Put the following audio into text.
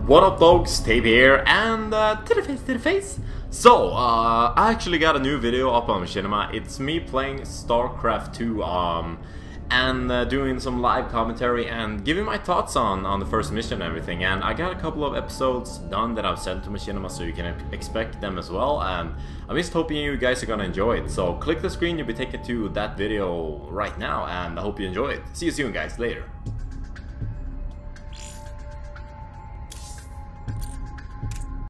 What up, folks? Tape here, and to the face. So, I actually got a new video up on Machinima. It's me playing Starcraft 2, and doing some live commentary and giving my thoughts on the first mission and everything. And I got a couple of episodes done that I've sent to Machinima, so you can expect them as well. And I'm just hoping you guys are gonna enjoy it. So click the screen, you'll be taken to that video right now, and I hope you enjoy it. See you soon, guys. Later.